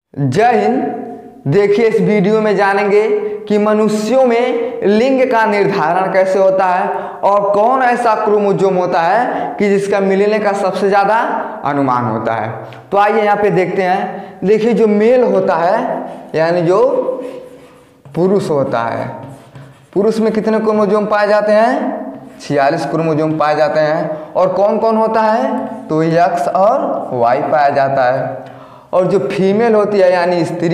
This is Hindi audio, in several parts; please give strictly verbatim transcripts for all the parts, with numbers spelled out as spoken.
जय हिंद। देखिए, इस वीडियो में जानेंगे कि मनुष्यों में लिंग का निर्धारण कैसे होता है और कौन ऐसा क्रोमोसोम होता है कि जिसका मिलने का सबसे ज़्यादा अनुमान होता है। तो आइए यहाँ पे देखते हैं। देखिए, जो मेल होता है यानी जो पुरुष होता है, पुरुष में कितने क्रोमोसोम पाए जाते हैं? छियालीस क्रोमोसोम पाए जाते हैं। और कौन कौन होता है? तो एक्स और वाई पाया जाता है। और जो फीमेल होती है यानी स्त्री,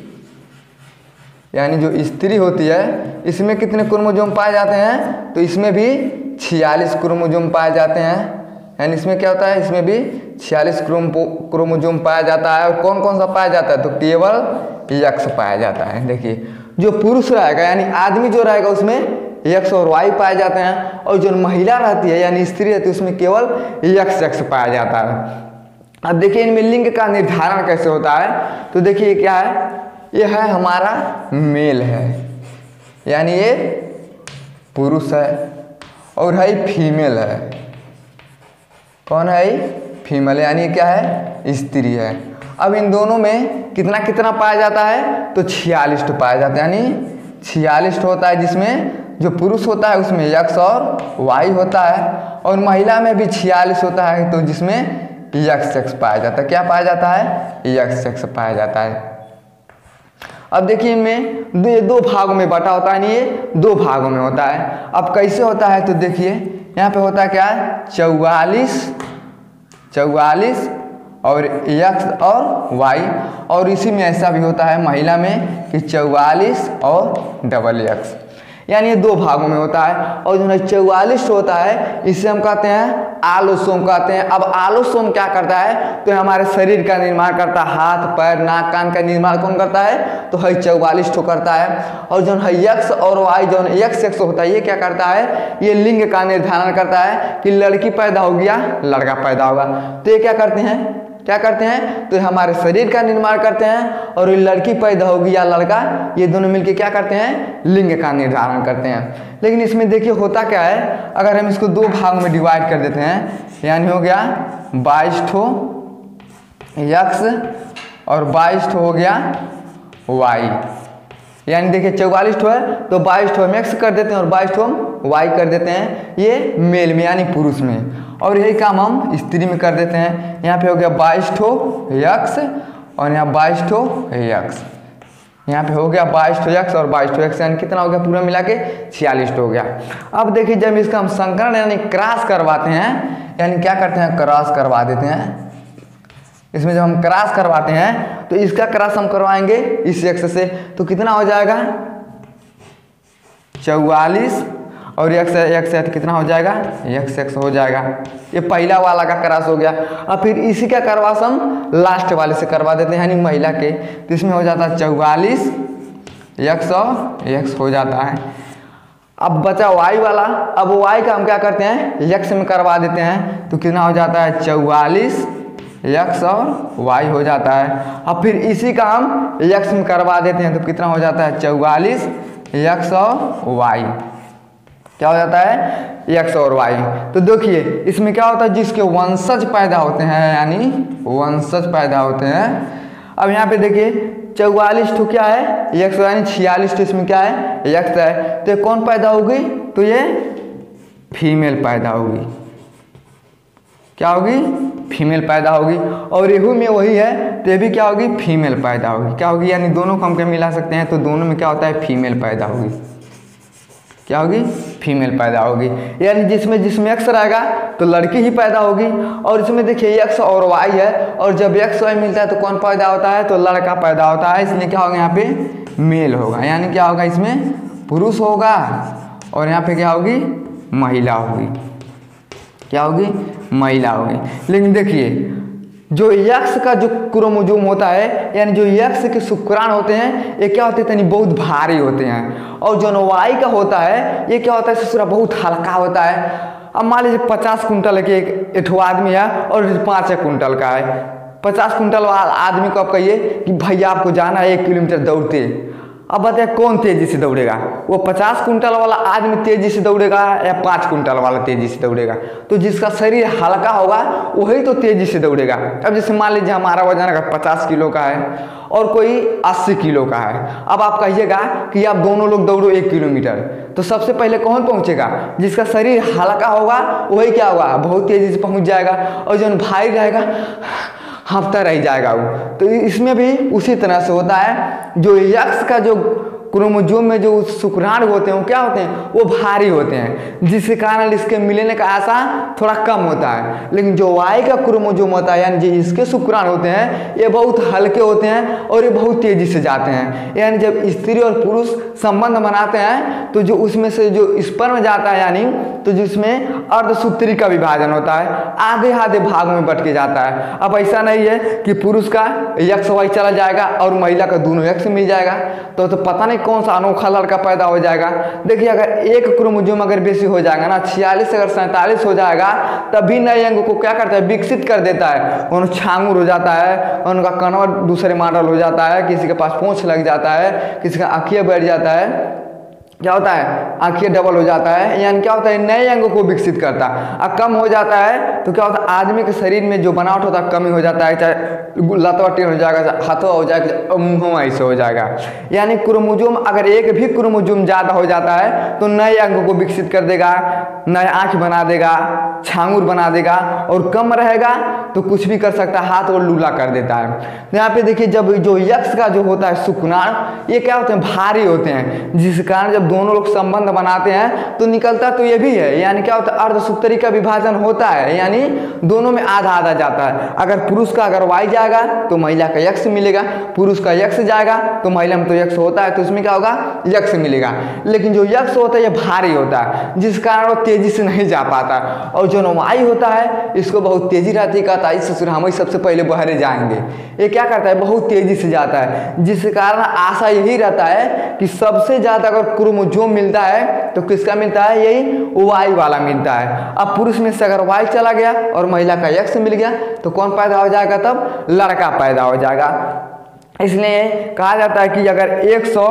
यानी जो स्त्री होती है, इसमें कितने क्रोमोसोम पाए जाते हैं? तो इसमें भी छियालीस क्रोमोसोम पाए जाते हैं। यानी इसमें क्या होता है? इसमें भी छियालीस क्रोमोसोम पाया जाता है। और कौन कौन सा पाया जाता है? तो केवल एक्स पाया जाता है। देखिए, जो पुरुष रहेगा यानी आदमी जो रहेगा उसमें एक्स और वाई पाए जाते हैं। और जो महिला रहती है यानी स्त्री रहती है उसमें केवल एक्स एक्स पाया जाता है। अब देखिए, इनमें लिंग का निर्धारण कैसे होता है। तो देखिए क्या है, ये है हमारा मेल है यानी ये पुरुष है, और है फीमेल है। कौन है? फीमेल यानी क्या है? स्त्री है। अब इन दोनों में कितना कितना पाया जाता है? तो छियालीस पाया जाता है। यानी छियालीस होता है, जिसमें जो पुरुष होता है उसमें एक्स और वाई होता है, और महिला में भी छियालीस होता है, तो जिसमें एक्स एक्स पाया जाता है। क्या पाया जाता है? एक्स एक्स पाया जाता है। अब देखिए, इनमें दो, दो भागों में बटा होता है। ये दो भागों में होता है। अब कैसे होता है? तो देखिए, यहाँ पे होता है क्या है? चौवालीस चौवालीस और एक्स और वाई। और इसी में ऐसा भी होता है महिला में कि चौवालीस और डबल एक्स, यानी ये दो भागों में होता है। और जो है चौवालीस होता है, इसे हम कहते हैं आलोसोम कहते हैं। अब आलोसोम क्या करता है? तो हमारे शरीर का निर्माण करता है। हाथ पैर नाक कान का निर्माण कौन करता है? तो है चौवालीस ठो करता है। और जो है एक्स और वाई, जो एक्स एक्स होता है, ये क्या करता है? ये लिंग का निर्धारण करता है कि लड़की पैदा होगी या लड़का पैदा होगा। तो ये क्या करते हैं? क्या करते हैं? तो हमारे शरीर का निर्माण करते हैं। और ये लड़की पैदा होगी या लड़का, ये दोनों मिलके क्या करते हैं? लिंग का निर्धारण करते हैं। लेकिन इसमें देखिए होता क्या है, अगर हम इसको दो भाग में डिवाइड कर देते हैं, यानी हो गया बाईस ठो एक्स और बाईस ठो हो गया वाई। यानी देखिए चौवालीस ठो है तो बाईस ठो हम एक्स कर देते हैं और बाईस ठो हम वाई कर देते हैं, ये मेल में यानी पुरुष में। और यही काम हम स्त्री में कर देते हैं। यहाँ पे हो गया बाईस ठो एक्स और यहाँ बाईस ठो एक्स। यहाँ पे हो गया बाईस ठो एक्स और बाईस ठो एक्स, यानी कितना हो गया? पूरा मिला के छियालीस हो गया। अब देखिए, जब इसका हम संकरण यानी क्रॉस करवाते हैं, यानी क्या करते हैं? क्रॉस करवा देते हैं। इसमें जब हम क्रॉस करवाते हैं तो इसका क्रॉस हम करवाएंगे इस एक्स से, तो कितना हो जाएगा? चौवालीस और एक्स एक्स है तो कितना हो जाएगा? एक्स एक्स हो जाएगा। ये पहला वाला का क्रॉस हो गया। अब फिर इसी का क्रॉस हम लास्ट वाले से करवा देते हैं यानी महिला के, तो इसमें हो जाता है चौवालीस एक्स और एक्स हो जाता है। अब बचा वाई वाला। अब वाई का हम क्या करते हैं? एक्स में करवा देते हैं, तो कितना हो जाता है? चौवालीस एक्स और वाई हो जाता है। अब फिर इसी का हम एक्स में करवा देते हैं, तो कितना हो जाता है? चौवालीस एक्स और वाई। क्या हो जाता है? एक्स और वाई। तो देखिए, इसमें क्या होता है? जिसके वंशज पैदा होते हैं यानी वंशज पैदा होते हैं। अब यहाँ पे देखिए, चौवालीस ठो क्या है? एक्स यानी छियालीस ठो इसमें क्या है? एक्स है। तो ये कौन पैदा होगी? तो ये फीमेल पैदा होगी। क्या होगी? फीमेल पैदा होगी। और रेहू में वही है, तो ये भी क्या होगी? फीमेल पैदा होगी। क्या होगी? यानी दोनों को हम क्या मिला सकते हैं, तो दोनों में क्या होता है? फीमेल पैदा होगी। क्या होगी? फीमेल पैदा होगी। यानी जिसमें जिसमें एक्स रहेगा तो लड़की ही पैदा होगी। और इसमें देखिए एक्स और वाई है, और जब एक्स वाई मिलता है तो कौन पैदा होता है? तो लड़का पैदा होता है। इसलिए क्या होगा? यहाँ पे मेल होगा। यानी क्या होगा? इसमें पुरुष होगा और यहाँ पे क्या होगी? महिला होगी। क्या होगी? महिला होगी। लेकिन देखिए, जो एक्स का जो क्रोमोसोम होता है यानी जो एक्स के शुक्राणु होते हैं, ये क्या होते हैं? यानी बहुत भारी होते हैं। और जो वाई का होता है, ये क्या होता है? ससुरा बहुत हल्का होता है। अब मान लीजिए पचास कुंटल के एक एठो आदमी है और पाँच कुंटल का है। पचास कुंटल वाला आदमी को आप कहिए कि भैया आपको जाना है एक किलोमीटर दौड़ते, अब बताए कौन तेजी से दौड़ेगा, वो पचास कुंटल वाला आदमी तेजी से दौड़ेगा या पाँच कुंटल वाला तेजी से दौड़ेगा। तो जिसका शरीर हल्का होगा वही तो तेजी से दौड़ेगा। अब जैसे मान लीजिए हमारा वजन अगर पचास किलो का है और कोई अस्सी किलो का है, अब आप कहिएगा कि आप दोनों लोग दौड़ो एक किलोमीटर, तो सबसे पहले कौन पहुंचेगा? जिसका शरीर हल्का होगा वही क्या होगा, बहुत तेजी से पहुंच जाएगा, और जो भारी रहेगा हाँफता रह जाएगा वो। तो इसमें भी उसी तरह से होता है, जो यक्ष का जो क्रोमोसोम में जो शुक्राणु होते हैं वो क्या होते हैं, वो भारी होते हैं, जिसके कारण इसके मिलने का आशा थोड़ा कम होता है। लेकिन जो वाई का क्रोमोसोम होता है यानी जो इसके शुक्राणु होते हैं ये बहुत हल्के होते हैं और ये बहुत तेजी से जाते हैं। यानी जब स्त्री और पुरुष संबंध बनाते हैं तो जो उसमें से जो स्पर्म जाता है यानी तो जिसमें अर्धसूत्री का विभाजन होता है, आधे आधे भागों में बट के जाता है। अब ऐसा नहीं है कि पुरुष का यक्ष वाई चला जाएगा और महिला का दोनों यक्ष मिल जाएगा, तो, तो पता नहीं कौन सा अनोखा लड़का पैदा हो जाएगा। देखिए अगर एक क्रोमोसोम अगर बेसी हो जाएगा ना, छियालीस अगर सैंतालीस हो जाएगा, तब भी नए अंग को क्या करता है, विकसित कर देता है। उन छांगुर हो जाता है, उनका कनवर दूसरे मॉडल हो जाता है, किसी के पास पूंछ लग जाता है, किसी का आँखियाँ बैठ जाता है, क्या होता है आँखें डबल हो जाता है, यानी क्या होता है नए अंगों को विकसित करता है। और कम हो जाता है तो क्या होता है आदमी के शरीर में जो बनावट होता है कमी हो जाता है, चाहे लतवटी हो जाएगा, हाथों हो जाएगा, मुँह ऐसे हो जाएगा। यानी क्रोमोसोम अगर एक भी क्रोमोसोम ज़्यादा हो जाता है तो नए अंगों को विकसित कर देगा, नए आँख बना देगा, छांगुर बना देगा, और कम रहेगा तो कुछ भी कर सकता है, हाथ और लूला कर देता है। तो यहाँ पे देखिए जब जो यक्ष का जो होता है शुक्राणु ये क्या होते हैं, भारी होते हैं, जिस कारण जब दोनों लोग संबंध बनाते हैं तो निकलता तो ये भी है, यानी क्या होता है अर्धसूत्री का विभाजन होता है, यानी दोनों में आधा आधा जाता है। अगर पुरुष का अगर वाई जाएगा तो महिला का यक्ष मिलेगा, पुरुष का यक्ष जाएगा तो महिला में तो यक्ष होता है तो इसमें क्या होगा, यक्ष मिलेगा। लेकिन जो यक्ष होता है ये भारी होता है, जिस कारण वो तेजी से नहीं जा पाता, और जो वाई होता है इसको बहुत तेजी रहती है, कहता है ससुर हम ही सबसे पहले बहरे जाएंगे। ये क्या करता है, बहुत तेजी से जाता है, जिस कारण आशा यही रहता है कि सबसे ज्यादा अगर क्रोमोसोम मिलता है तो किसका मिलता है, यही वाई वाला मिलता है। अब पुरुष में से अगर वाई चला गया और महिला का यक्ष मिल गया तो कौन पैदा हो जाएगा, तब लड़का पैदा हो जाएगा। इसलिए कहा जाता है कि अगर एक सौ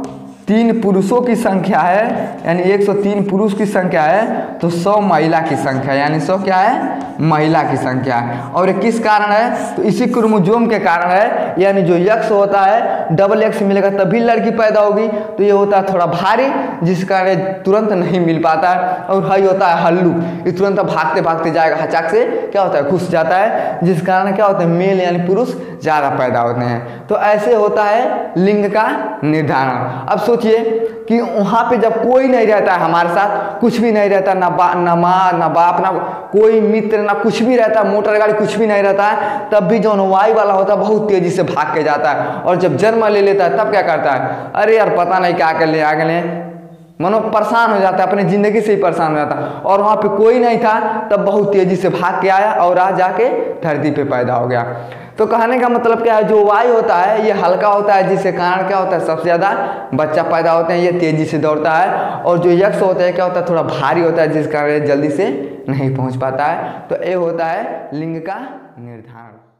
तीन पुरुषों की संख्या है यानी एक सौ तीन पुरुष की संख्या है तो सौ महिला की संख्या, यानी सौ क्या है, महिला की संख्या है। और ये किस कारण है, तो इसी क्रोमोसोम के कारण है। यानी जो यक्ष होता है डबल यक्ष मिलेगा तभी लड़की पैदा होगी, तो ये होता है थोड़ा भारी, जिस कारण तुरंत नहीं मिल पाता है। और हाई होता है हल्लू, ये तुरंत भागते भागते जाएगा, हचाक से क्या होता है घुस जाता है, जिस कारण क्या होता है मेल यानी पुरुष ज़्यादा पैदा होते हैं। तो ऐसे होता है लिंग का निर्धारण। अब सोचिए कि वहाँ पे जब कोई नहीं रहता है हमारे साथ, कुछ भी नहीं रहता, ना बा ना माँ ना बाप ना कोई मित्र ना कुछ भी रहता, मोटर गाड़ी कुछ भी नहीं रहता है, तब भी जो वाई वाला होता है बहुत तेजी से भाग के जाता है। और जब जन्म ले लेता है तब क्या करता है, अरे यार पता नहीं क्या कर ले आ गए, मनो परेशान हो जाता है, अपनी ज़िंदगी से ही परेशान हो जाता है। और वहाँ पे कोई नहीं था तब बहुत तेज़ी से भाग के आया और आज जाके धरती पे पैदा हो गया। तो कहने का मतलब क्या है, जो वाई होता है ये हल्का होता है, जिसके कारण क्या होता है सबसे ज़्यादा बच्चा पैदा होते हैं, ये तेज़ी से दौड़ता है। और जो यक्ष होता है क्या होता है, थोड़ा भारी होता है, जिस कारण जल्दी से नहीं पहुँच पाता है। तो ये होता है लिंग का निर्धारण।